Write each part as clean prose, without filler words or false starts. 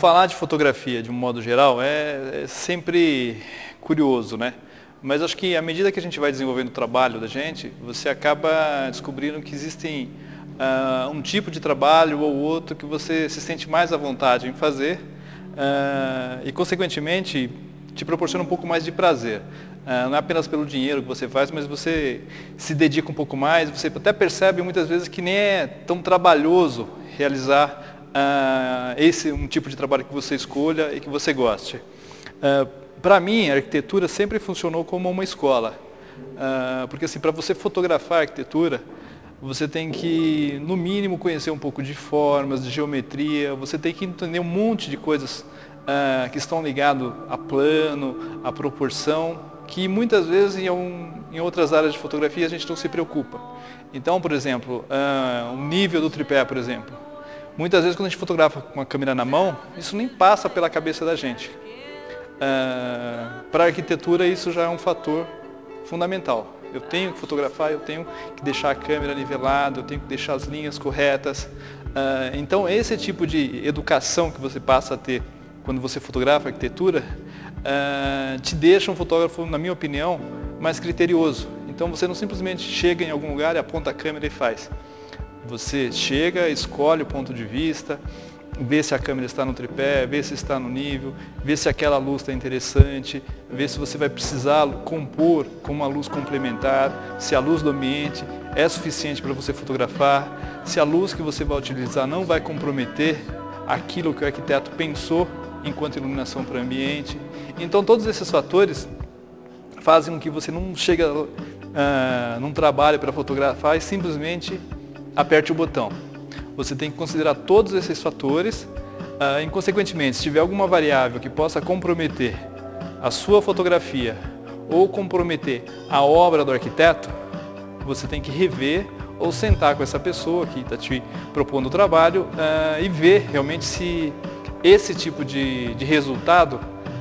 falar de fotografia de um modo geral é sempre curioso, né? Mas acho que à medida que a gente vai desenvolvendo o trabalho da gente, você acaba descobrindo que existem um tipo de trabalho ou outro que você se sente mais à vontade em fazer e, consequentemente, te proporciona um pouco mais de prazer. Não é apenas pelo dinheiro que você faz, mas você se dedica um pouco mais, você até percebe muitas vezes que nem é tão trabalhoso realizar esse um tipo de trabalho que você escolha e que você goste. Para mim, a arquitetura sempre funcionou como uma escola, porque assim, para você fotografar a arquitetura, você tem que, no mínimo, conhecer um pouco de formas, de geometria, você tem que entender um monte de coisas que estão ligadas a plano, a proporção, que muitas vezes em outras áreas de fotografia a gente não se preocupa. Então, por exemplo, o nível do tripé, por exemplo. Muitas vezes quando a gente fotografa com a câmera na mão, isso nem passa pela cabeça da gente. Para a arquitetura isso já é um fator fundamental. Eu tenho que fotografar, eu tenho que deixar a câmera nivelada, eu tenho que deixar as linhas corretas. Então esse tipo de educação que você passa a ter quando você fotografa a arquitetura, te deixa um fotógrafo, na minha opinião, mais criterioso. Então você não simplesmente chega em algum lugar e aponta a câmera e faz. Você chega, escolhe o ponto de vista, vê se a câmera está no tripé, vê se está no nível, vê se aquela luz está interessante, vê se você vai precisar compor com uma luz complementar, se a luz do ambiente é suficiente para você fotografar, se a luz que você vai utilizar não vai comprometer aquilo que o arquiteto pensou enquanto iluminação para o ambiente. Então todos esses fatores fazem com que você não chegue num trabalho para fotografar e simplesmente aperte o botão. Você tem que considerar todos esses fatores e, consequentemente, se tiver alguma variável que possa comprometer a sua fotografia ou comprometer a obra do arquiteto, você tem que rever ou sentar com essa pessoa que está te propondo o trabalho e ver realmente se esse tipo de resultado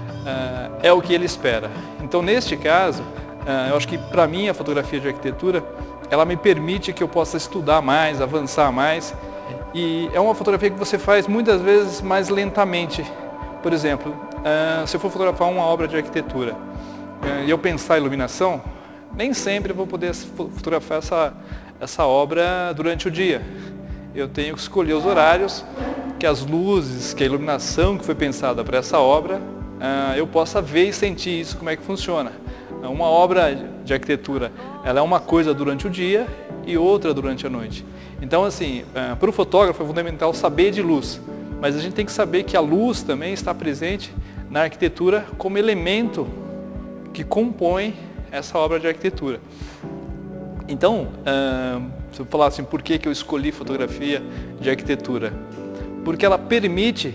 é o que ele espera. Então, neste caso, eu acho que para mim a fotografia de arquitetura, ela me permite que eu possa estudar mais, avançar mais. E é uma fotografia que você faz muitas vezes mais lentamente. Por exemplo, se eu for fotografar uma obra de arquitetura e eu pensar em iluminação, nem sempre eu vou poder fotografar essa obra durante o dia. Eu tenho que escolher os horários que as luzes, que a iluminação que foi pensada para essa obra, eu possa ver e sentir isso, como é que funciona. Uma obra de arquitetura, ela é uma coisa durante o dia e outra durante a noite. Então, assim, para o fotógrafo é fundamental saber de luz, mas a gente tem que saber que a luz também está presente na arquitetura como elemento que compõe essa obra de arquitetura. Então, se eu falar assim, por que eu escolhi fotografia de arquitetura? Porque ela permite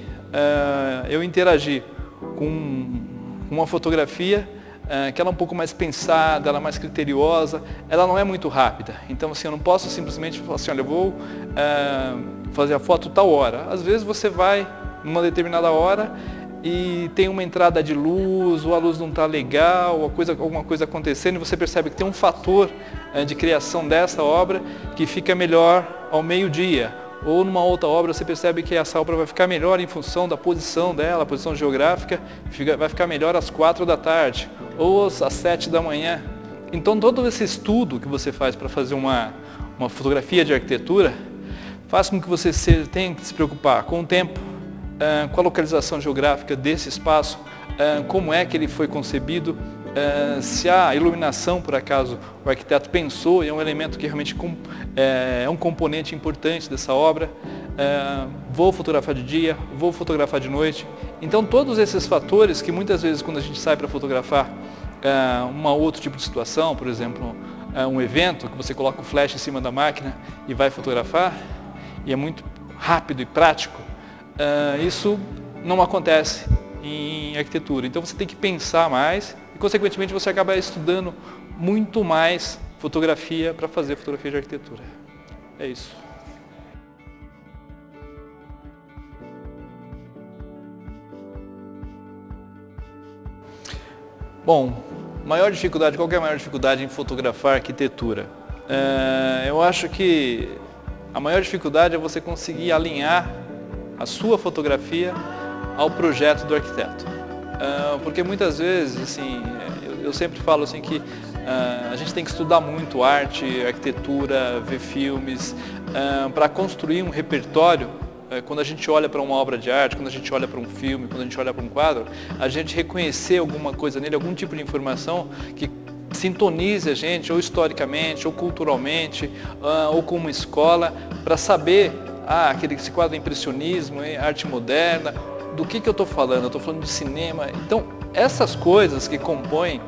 eu interagir com uma fotografia que ela é um pouco mais pensada, ela é mais criteriosa, ela não é muito rápida. Então, assim, eu não posso simplesmente falar assim, olha, eu vou fazer a foto tal hora. Às vezes você vai numa determinada hora e tem uma entrada de luz, ou a luz não está legal, ou alguma coisa acontecendo, e você percebe que tem um fator de criação dessa obra que fica melhor ao meio-dia. Ou numa outra obra você percebe que essa obra vai ficar melhor em função da posição dela, a posição geográfica, vai ficar melhor às 4 da tarde, ou às 7 da manhã. Então todo esse estudo que você faz para fazer uma fotografia de arquitetura, faz com que você tenha que se preocupar com o tempo, com a localização geográfica desse espaço, como é que ele foi concebido, se a iluminação, por acaso, o arquiteto pensou e é um elemento que realmente é um componente importante dessa obra, vou fotografar de dia, vou fotografar de noite. Então todos esses fatores que muitas vezes quando a gente sai para fotografar outro tipo de situação, por exemplo, um evento que você coloca o flash em cima da máquina e vai fotografar, e é muito rápido e prático, isso não acontece em arquitetura. Então você tem que pensar mais e, consequentemente, você acaba estudando muito mais fotografia para fazer fotografia de arquitetura. É isso. Bom, maior dificuldade, qual que é a maior dificuldade em fotografar arquitetura? Eu acho que a maior dificuldade é você conseguir alinhar a sua fotografia ao projeto do arquiteto. Porque muitas vezes, assim, eu sempre falo assim que a gente tem que estudar muito arte, arquitetura, ver filmes, para construir um repertório. Quando a gente olha para uma obra de arte, quando a gente olha para um filme, quando a gente olha para um quadro, a gente reconhecer alguma coisa nele, algum tipo de informação que sintonize a gente, ou historicamente, ou culturalmente, ou com uma escola, para saber, esse quadro é impressionismo, arte moderna, do que eu estou falando? Eu estou falando de cinema. Então, essas coisas que compõem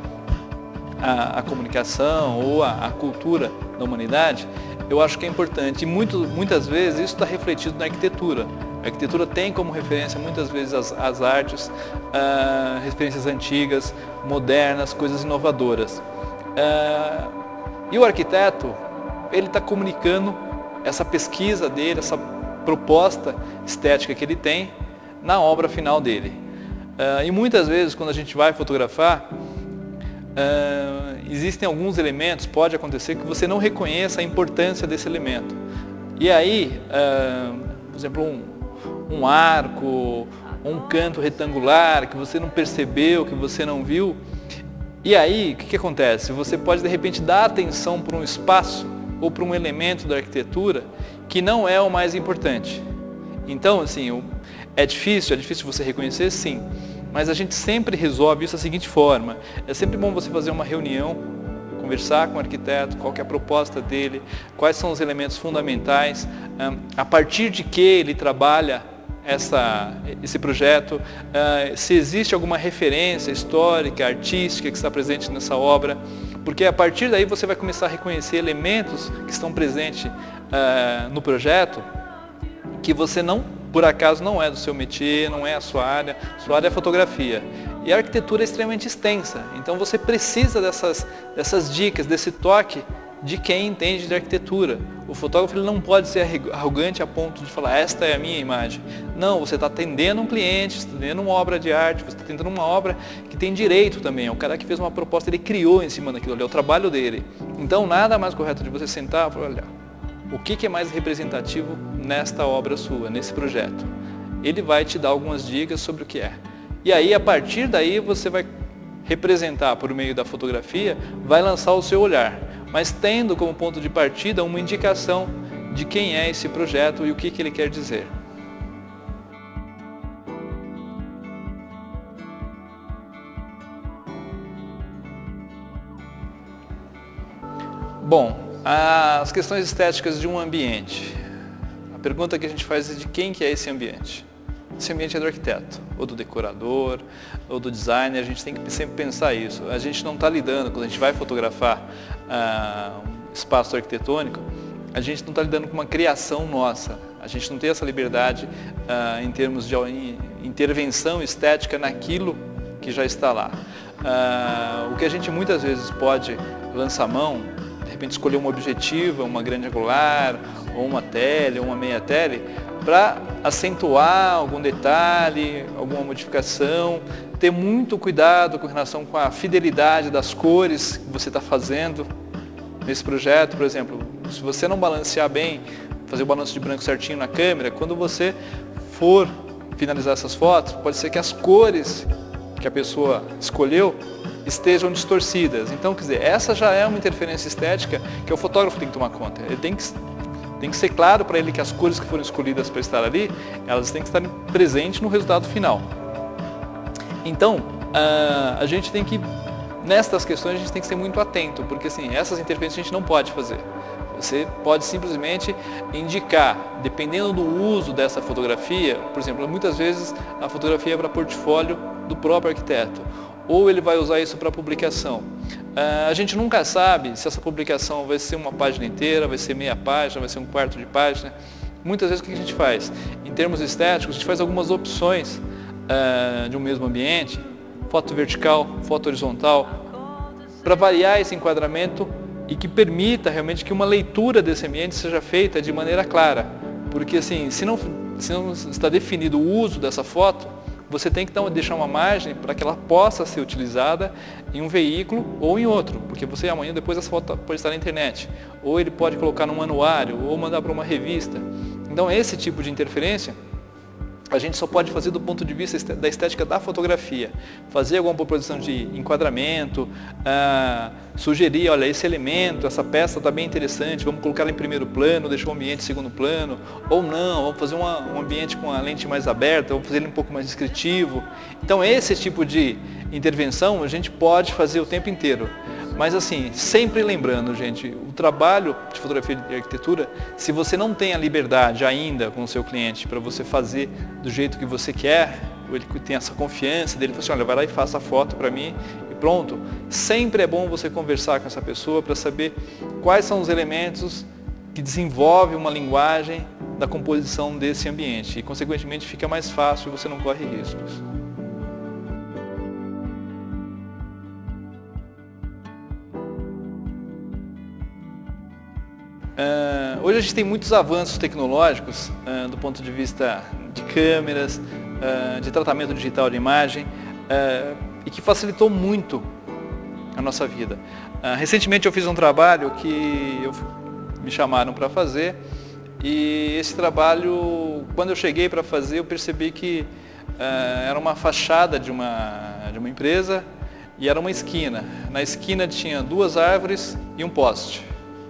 a comunicação ou a cultura da humanidade, eu acho que é importante. E muitas vezes isso está refletido na arquitetura. A arquitetura tem como referência muitas vezes as artes, referências antigas, modernas, coisas inovadoras. E o arquiteto, ele está comunicando essa pesquisa dele, essa proposta estética que ele tem na obra final dele. E muitas vezes, quando a gente vai fotografar, existem alguns elementos, pode acontecer que você não reconheça a importância desse elemento. E aí, por exemplo, um arco, um canto retangular que você não percebeu, que você não viu. E aí, o que acontece? Você pode de repente dar atenção para um espaço ou para um elemento da arquitetura que não é o mais importante. Então, assim, é difícil você reconhecer, sim. Mas a gente sempre resolve isso da seguinte forma. É sempre bom você fazer uma reunião, conversar com o arquiteto, qual que é a proposta dele, quais são os elementos fundamentais, a partir de que ele trabalha esse projeto, se existe alguma referência histórica, artística que está presente nessa obra, porque a partir daí você vai começar a reconhecer elementos que estão presentes no projeto que você por acaso não é do seu métier, não é a sua área é fotografia. E a arquitetura é extremamente extensa, então você precisa dessas dicas, desse toque de quem entende de arquitetura. O fotógrafo ele não pode ser arrogante a ponto de falar, esta é a minha imagem. Não, você está atendendo um cliente, está atendendo uma obra de arte, você está atendendo uma obra que tem direito também. É o cara que fez uma proposta, ele criou em cima daquilo ali, é o trabalho dele. Então nada mais correto de você sentar e falar, olha, o que é mais representativo nesta obra sua, nesse projeto? Ele vai te dar algumas dicas sobre o que é. E aí, a partir daí, você vai representar por meio da fotografia, vai lançar o seu olhar, mas tendo como ponto de partida uma indicação de quem é esse projeto e o que ele quer dizer. Bom, as questões estéticas de um ambiente. A pergunta que a gente faz é de quem que é esse ambiente. Esse ambiente é do arquiteto, ou do decorador, ou do designer, a gente tem que sempre pensar isso. A gente não está lidando, quando a gente vai fotografar um espaço arquitetônico, a gente não está lidando com uma criação nossa. A gente não tem essa liberdade em termos de intervenção estética naquilo que já está lá. O que a gente muitas vezes pode lançar mão, de repente escolher uma objetiva, uma grande angular, ou uma tele, ou uma meia tele, para acentuar algum detalhe, alguma modificação, ter muito cuidado com relação com a fidelidade das cores que você está fazendo nesse projeto. Por exemplo, se você não balancear bem, fazer o balanço de branco certinho na câmera, quando você for finalizar essas fotos, pode ser que as cores que a pessoa escolheu estejam distorcidas. Então, quer dizer, essa já é uma interferência estética que o fotógrafo tem que tomar conta. Ele tem que ser claro para ele que as cores que foram escolhidas para estar ali, elas têm que estar presentes no resultado final. Então, a gente tem que, nestas questões, a gente tem que ser muito atento, porque assim, essas interferências a gente não pode fazer. Você pode simplesmente indicar, dependendo do uso dessa fotografia, por exemplo, muitas vezes a fotografia é para portfólio do próprio arquiteto, ou ele vai usar isso para publicação. A gente nunca sabe se essa publicação vai ser uma página inteira, vai ser meia página, vai ser um quarto de página. Muitas vezes o que a gente faz? Em termos estéticos, a gente faz algumas opções de um mesmo ambiente, foto vertical, foto horizontal, para variar esse enquadramento e que permita realmente que uma leitura desse ambiente seja feita de maneira clara. Porque assim, se não está definido o uso dessa foto, você tem que deixar uma margem para que ela possa ser utilizada em um veículo ou em outro, porque você amanhã depois essa foto pode estar na internet, ou ele pode colocar num anuário, ou mandar para uma revista. Então esse tipo de interferência a gente só pode fazer do ponto de vista da estética da fotografia. Fazer alguma proposição de enquadramento, sugerir, olha, esse elemento, essa peça está bem interessante, vamos colocar ela em primeiro plano, deixar o ambiente em segundo plano, ou não, vamos fazer um ambiente com a lente mais aberta, vamos fazer ele um pouco mais descritivo. Então esse tipo de intervenção a gente pode fazer o tempo inteiro. Mas assim, sempre lembrando, gente, o trabalho de fotografia de arquitetura, se você não tem a liberdade ainda com o seu cliente para você fazer do jeito que você quer, ou ele tem essa confiança dele, fala assim, olha, vai lá e faça a foto para mim e pronto. Sempre é bom você conversar com essa pessoa para saber quais são os elementos que desenvolvem uma linguagem da composição desse ambiente e, consequentemente, fica mais fácil e você não corre riscos. Hoje a gente tem muitos avanços tecnológicos do ponto de vista de câmeras, de tratamento digital de imagem e que facilitou muito a nossa vida. Recentemente eu fiz um trabalho que me chamaram para fazer e esse trabalho, quando eu cheguei para fazer, eu percebi que era uma fachada de uma empresa e era uma esquina. Na esquina tinha 2 árvores e um poste.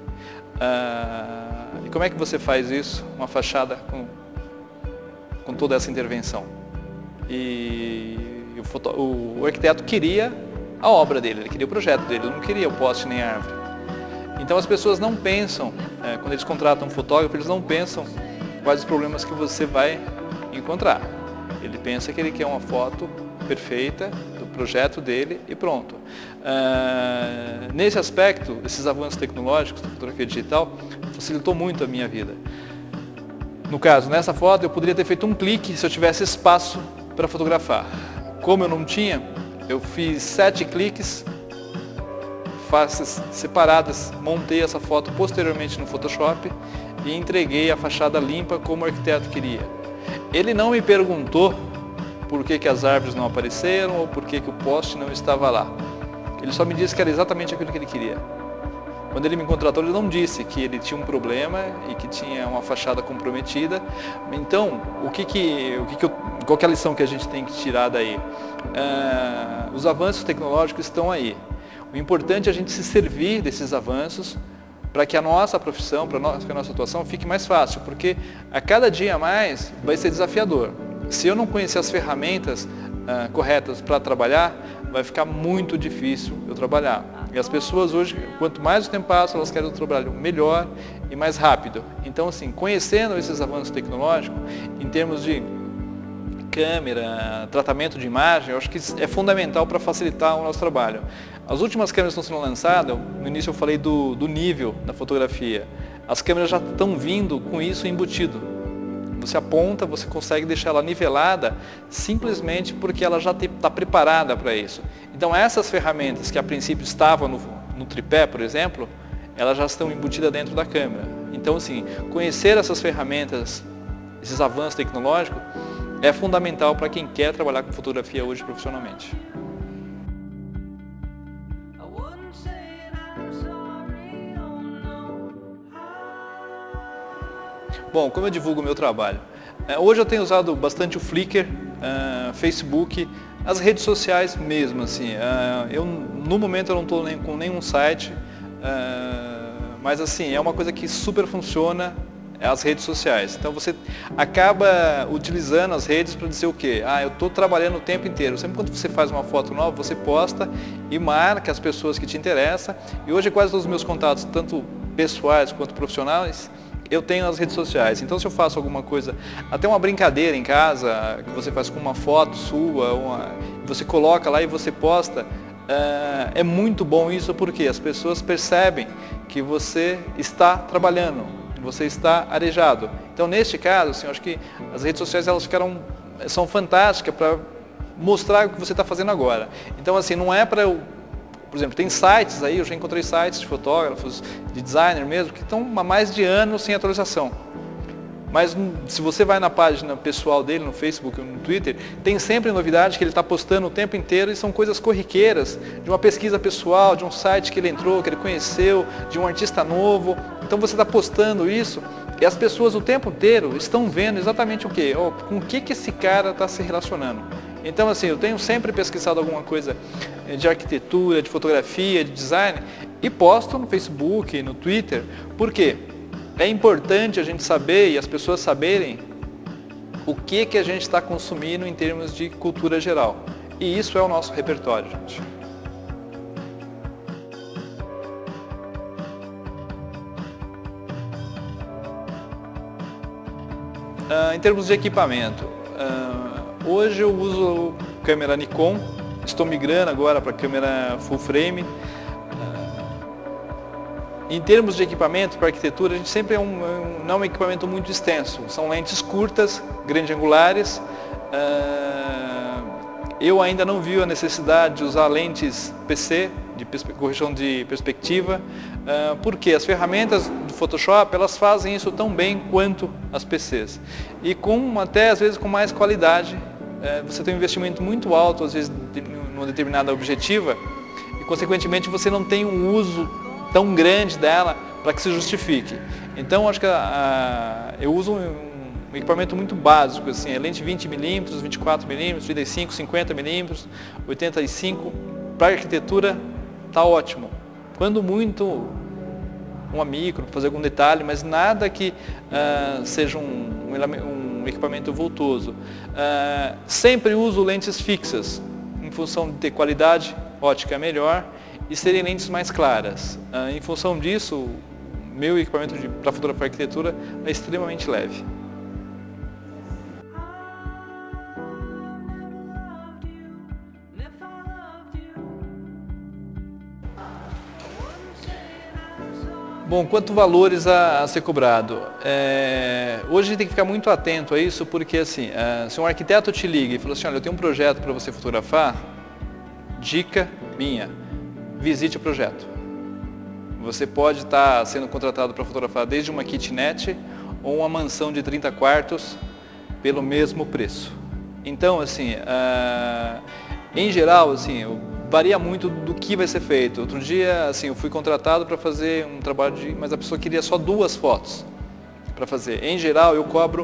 E como é que você faz isso? Uma fachada com toda essa intervenção. E o arquiteto queria a obra dele, ele queria o projeto dele, ele não queria o poste nem a árvore. Então as pessoas não pensam, quando eles contratam um fotógrafo, eles não pensam quais os problemas que você vai encontrar. Ele pensa que ele quer uma foto perfeita do projeto dele e pronto. Nesse aspecto, esses avanços tecnológicos da fotografia digital facilitou muito a minha vida. No caso, nessa foto eu poderia ter feito um clique se eu tivesse espaço para fotografar. Como eu não tinha, eu fiz 7 cliques, faces separadas, montei essa foto posteriormente no Photoshop e entreguei a fachada limpa como o arquiteto queria. Ele não me perguntou por que as árvores não apareceram ou por que o poste não estava lá. Ele só me disse que era exatamente aquilo que ele queria. Quando ele me contratou, ele não disse que ele tinha um problema e que tinha uma fachada comprometida. Então, qual que é a lição que a gente tem que tirar daí? Os avanços tecnológicos estão aí. O importante é a gente se servir desses avanços para que a nossa profissão, que a nossa atuação fique mais fácil, porque a cada dia a mais vai ser desafiador. Se eu não conhecer as ferramentas corretas para trabalhar, vai ficar muito difícil eu trabalhar. E as pessoas hoje, quanto mais o tempo passa, elas querem um trabalho melhor e mais rápido. Então, assim, conhecendo esses avanços tecnológicos, em termos de câmera, tratamento de imagem, eu acho que é fundamental para facilitar o nosso trabalho. As últimas câmeras que estão sendo lançadas, no início eu falei do nível da fotografia. As câmeras já estão vindo com isso embutido. Você aponta, você consegue deixar ela nivelada simplesmente porque ela já está preparada para isso. Então essas ferramentas que a princípio estavam no tripé, por exemplo, elas já estão embutidas dentro da câmera. Então assim, conhecer essas ferramentas, esses avanços tecnológicos, é fundamental para quem quer trabalhar com fotografia hoje profissionalmente. Bom, como eu divulgo o meu trabalho? Hoje eu tenho usado bastante o Flickr, Facebook, as redes sociais mesmo, assim. No momento eu não estou com nenhum site, mas assim, é uma coisa que super funciona, as redes sociais. Então você acaba utilizando as redes para dizer o quê? Eu estou trabalhando o tempo inteiro. Sempre quando você faz uma foto nova, você posta e marca as pessoas que te interessam. E hoje quase todos os meus contatos, tanto pessoais quanto profissionais, eu tenho nas redes sociais. Então se eu faço alguma coisa, até uma brincadeira em casa, que você faz com uma foto sua, você coloca lá e você posta, é muito bom isso porque as pessoas percebem que você está trabalhando, você está arejado. Então neste caso, assim, eu acho que as redes sociais são fantásticas para mostrar o que você está fazendo agora. Então assim, não é para eu... Por exemplo, tem sites aí, eu já encontrei sites de fotógrafos, de designer mesmo, que estão há mais de anos sem atualização. Mas se você vai na página pessoal dele, no Facebook ou no Twitter, tem sempre novidade que ele está postando o tempo inteiro e são coisas corriqueiras, de uma pesquisa pessoal, de um site que ele entrou, que ele conheceu, de um artista novo. Então você está postando isso E as pessoas o tempo inteiro estão vendo exatamente o quê? Com o que esse cara está se relacionando. Então, assim, eu tenho sempre pesquisado alguma coisa de arquitetura, de fotografia, de design e posto no Facebook, no Twitter. Por quê? É importante a gente saber e as pessoas saberem o que a gente está consumindo em termos de cultura geral. E isso é o nosso repertório, gente. Em termos de equipamento, hoje eu uso câmera Nikon, estou migrando agora para câmera full frame. Em termos de equipamento para arquitetura, a gente sempre não é um equipamento muito extenso, são lentes curtas, grande angulares. Eu ainda não vi a necessidade de usar lentes PC, de correção de perspectiva, porque as ferramentas do Photoshop, elas fazem isso tão bem quanto as PCs. E até às vezes com mais qualidade, você tem um investimento muito alto, às vezes, numa determinada objetiva, e consequentemente você não tem um uso tão grande dela para que se justifique. Então acho que eu uso um equipamento muito básico, assim, é lente 20mm, 24mm, 35, 50mm, 85. Para arquitetura está ótimo. Quando muito, uma micro, fazer algum detalhe, mas nada que seja um equipamento vultoso. Sempre uso lentes fixas, em função de ter qualidade ótica melhor e serem lentes mais claras. Em função disso, meu equipamento para fotografar arquitetura é extremamente leve. Bom, quanto valores a ser cobrado? Hoje a gente tem que ficar muito atento a isso, porque assim, se um arquiteto te liga e fala assim, olha, eu tenho um projeto para você fotografar, dica minha, visite o projeto. Você pode estar sendo contratado para fotografar desde uma kitnet ou uma mansão de 30 quartos pelo mesmo preço. Então, assim, em geral, assim, varia muito do que vai ser feito. Outro dia, assim, eu fui contratado para fazer um trabalho mas a pessoa queria só 2 fotos para fazer. Em geral, eu cobro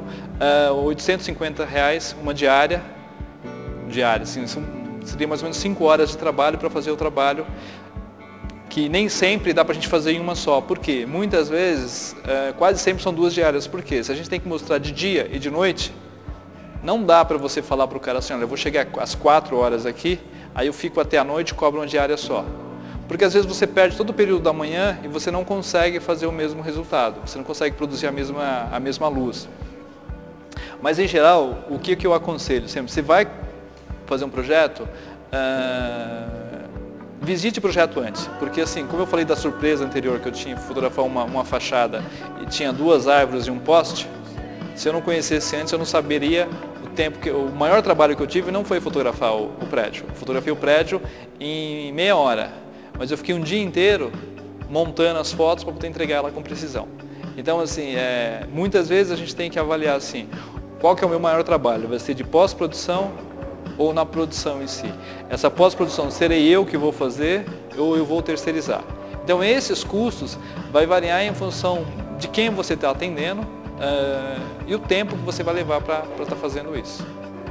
R$850 uma diária, assim, seria mais ou menos 5 horas de trabalho para fazer o trabalho, que nem sempre dá para a gente fazer em uma só. Por quê? Muitas vezes, quase sempre são 2 diárias. Por quê? Se a gente tem que mostrar de dia e de noite, não dá para você falar para o cara assim, olha, eu vou chegar às 4 horas aqui, aí eu fico até a noite e cobro uma diária só. Porque às vezes você perde todo o período da manhã e você não consegue fazer o mesmo resultado, você não consegue produzir a mesma luz. Mas em geral, o que eu aconselho sempre? Você vai fazer um projeto, visite o projeto antes, porque assim, como eu falei da surpresa anterior que eu tinha fotografar uma fachada e tinha 2 árvores e um poste, se eu não conhecesse antes eu não saberia o maior trabalho que eu tive não foi fotografar o prédio. Eu fotografei o prédio em meia hora, mas eu fiquei um dia inteiro montando as fotos para poder entregar ela com precisão. Então, assim, muitas vezes a gente tem que avaliar assim, qual que é o meu maior trabalho? Vai ser de pós-produção ou na produção em si? Essa pós-produção serei eu que vou fazer ou eu vou terceirizar? Então, esses custos vai variar em função de quem você está atendendo, e o tempo que você vai levar para estar fazendo isso.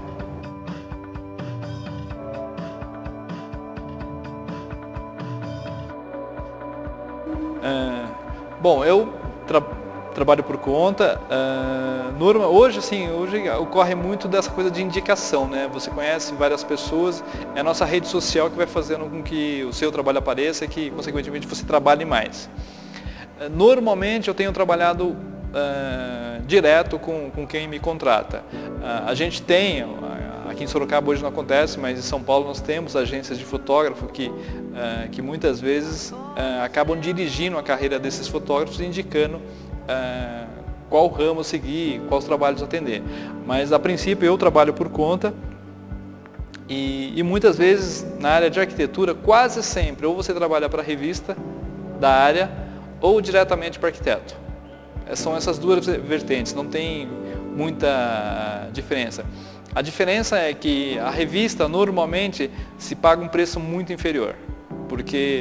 Bom, eu trabalho por conta. Hoje ocorre muito dessa coisa de indicação, né? Você conhece várias pessoas, é a nossa rede social que vai fazendo com que o seu trabalho apareça e que, consequentemente, você trabalhe mais. Normalmente eu tenho trabalhado direto com quem me contrata. A gente tem, aqui em Sorocaba hoje não acontece, mas em São Paulo nós temos agências de fotógrafo que muitas vezes acabam dirigindo a carreira desses fotógrafos e indicando qual ramo seguir, quais trabalhos atender. Mas a princípio eu trabalho por conta e muitas vezes na área de arquitetura, quase sempre, ou você trabalha para a revista da área ou diretamente para arquiteto. São essas 2 vertentes, não tem muita diferença. A diferença é que a revista normalmente se paga um preço muito inferior, porque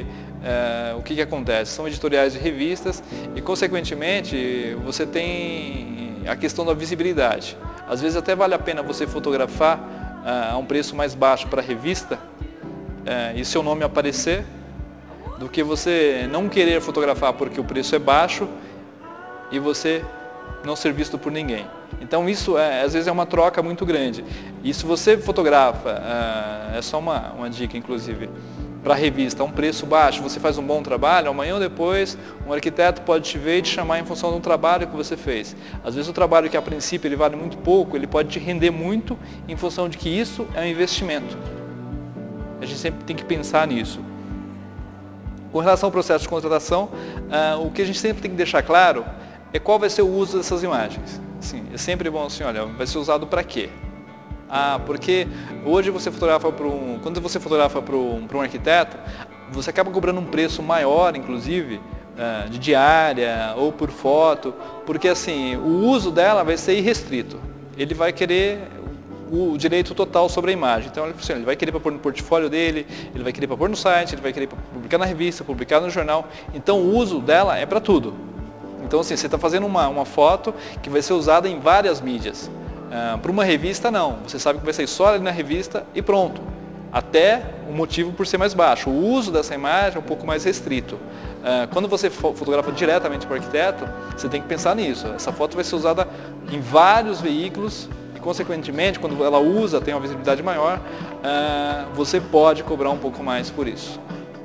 o que acontece? São editoriais de revistas e, consequentemente, você tem a questão da visibilidade. Às vezes até vale a pena você fotografar a um preço mais baixo para a revista e seu nome aparecer, do que você não querer fotografar porque o preço é baixo e você não ser visto por ninguém. Então isso às vezes é uma troca muito grande. E se você fotografa, é só uma dica inclusive, para a revista, a um preço baixo, você faz um bom trabalho, amanhã ou depois um arquiteto pode te ver e te chamar em função de um trabalho que você fez. Às vezes o trabalho que a princípio ele vale muito pouco, ele pode te render muito em função de que isso é um investimento. A gente sempre tem que pensar nisso. Com relação ao processo de contratação, o que a gente sempre tem que deixar claro é qual vai ser o uso dessas imagens. Assim, é sempre bom assim, olha, vai ser usado para quê? Porque hoje você fotografa quando você fotografa para um arquiteto, você acaba cobrando um preço maior, inclusive, de diária ou por foto, porque assim, o uso dela vai ser irrestrito. Ele vai querer o direito total sobre a imagem. Então ele vai querer para pôr no portfólio dele, ele vai querer para pôr no site, ele vai querer para publicar na revista, publicar no jornal. Então o uso dela é para tudo. Então assim, você está fazendo uma foto que vai ser usada em várias mídias. Para uma revista não, você sabe que vai sair só ali na revista e pronto. Até o motivo por ser mais baixo. O uso dessa imagem é um pouco mais restrito. Quando você fotografa diretamente para o arquiteto, você tem que pensar nisso. Essa foto vai ser usada em vários veículos e, consequentemente, quando ela usa, tem uma visibilidade maior, você pode cobrar um pouco mais por isso.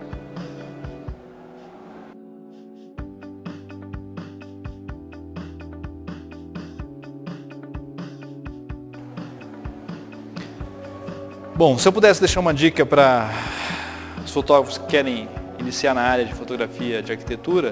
Bom, se eu pudesse deixar uma dica para os fotógrafos que querem iniciar na área de fotografia, de arquitetura,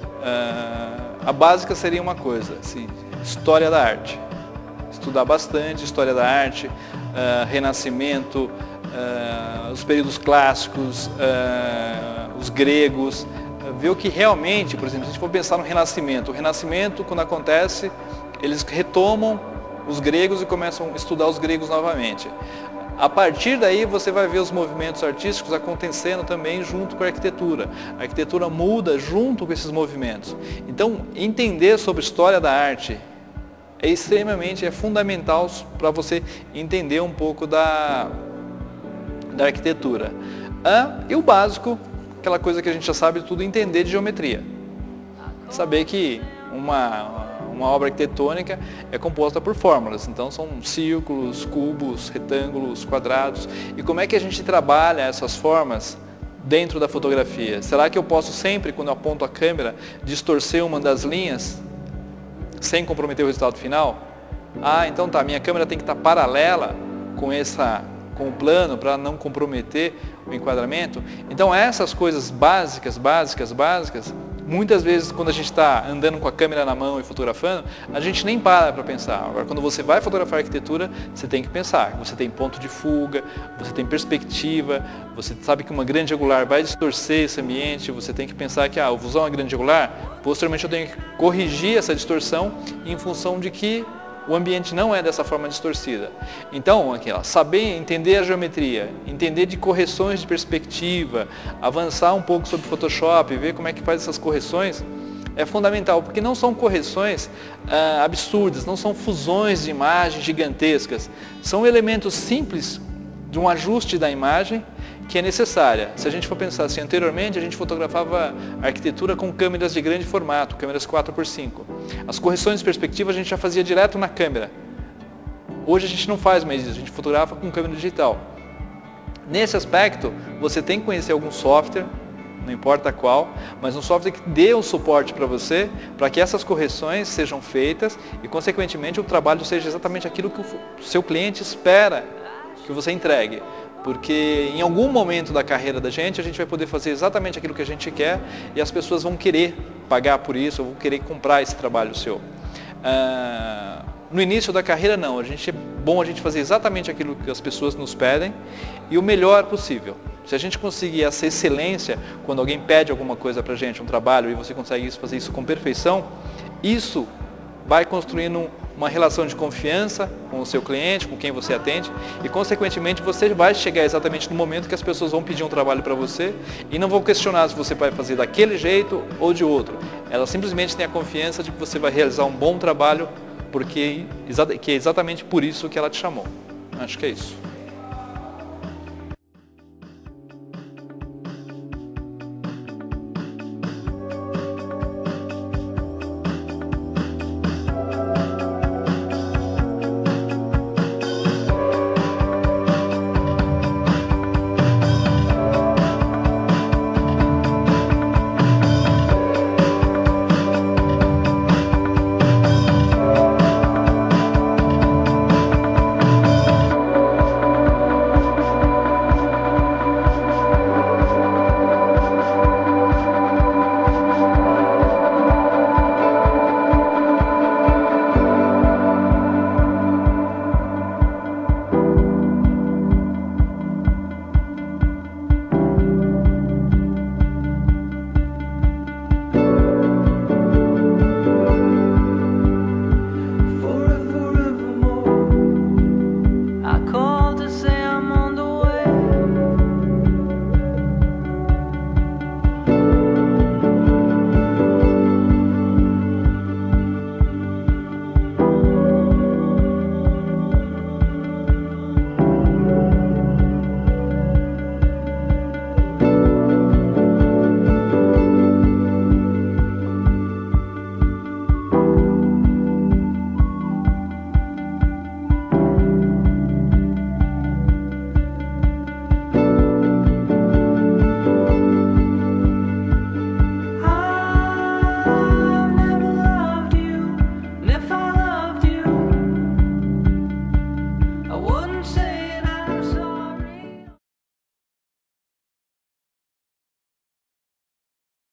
a básica seria uma coisa, assim, história da arte. Estudar bastante história da arte, Renascimento, os períodos clássicos, os gregos, ver o que realmente, por exemplo, se a gente for pensar no Renascimento, o Renascimento, quando acontece, eles retomam os gregos e começam a estudar os gregos novamente. A partir daí você vai ver os movimentos artísticos acontecendo também junto com a arquitetura. A arquitetura muda junto com esses movimentos. Então, entender sobre história da arte é fundamental para você entender um pouco da arquitetura. E o básico, aquela coisa que a gente já sabe tudo, entender de geometria. Saber que uma obra arquitetônica é composta por fórmulas, então são círculos, cubos, retângulos, quadrados. E como é que a gente trabalha essas formas dentro da fotografia? Será que eu posso sempre, quando eu aponto a câmera, distorcer uma das linhas sem comprometer o resultado final? Então tá, minha câmera tem que estar paralela com o plano para não comprometer o enquadramento. Então essas coisas básicas, muitas vezes quando a gente está andando com a câmera na mão e fotografando, a gente nem para pensar. Agora, quando você vai fotografar arquitetura, você tem que pensar. Você tem ponto de fuga, você tem perspectiva, você sabe que uma grande angular vai distorcer esse ambiente, você tem que pensar que, eu vou usar uma grande angular, posteriormente eu tenho que corrigir essa distorção em função de que o ambiente não é dessa forma distorcida. Então, saber entender a geometria, entender de correções de perspectiva, avançar um pouco sobre Photoshop, ver como é que faz essas correções, é fundamental, porque não são correções absurdas, não são fusões de imagens gigantescas, são elementos simples de um ajuste da imagem que é necessária. Se a gente for pensar assim, anteriormente a gente fotografava arquitetura com câmeras de grande formato, câmeras 4x5. As correções de perspectiva a gente já fazia direto na câmera. Hoje a gente não faz mais isso, a gente fotografa com câmera digital. Nesse aspecto, você tem que conhecer algum software, não importa qual, mas um software que dê um suporte para você, para que essas correções sejam feitas e, consequentemente, o trabalho seja exatamente aquilo que o seu cliente espera que você entregue. Porque em algum momento da carreira da gente, a gente vai poder fazer exatamente aquilo que a gente quer e as pessoas vão querer pagar por isso, vão querer comprar esse trabalho seu. No início da carreira não, é bom a gente fazer exatamente aquilo que as pessoas nos pedem e o melhor possível. Se a gente conseguir essa excelência, quando alguém pede alguma coisa pra gente, um trabalho, e você consegue fazer isso com perfeição, isso vai construindo uma relação de confiança com o seu cliente, com quem você atende, e consequentemente você vai chegar exatamente no momento que as pessoas vão pedir um trabalho para você e não vão questionar se você vai fazer daquele jeito ou de outro. Elas simplesmente têm a confiança de que você vai realizar um bom trabalho, porque é exatamente por isso que ela te chamou. Acho que é isso.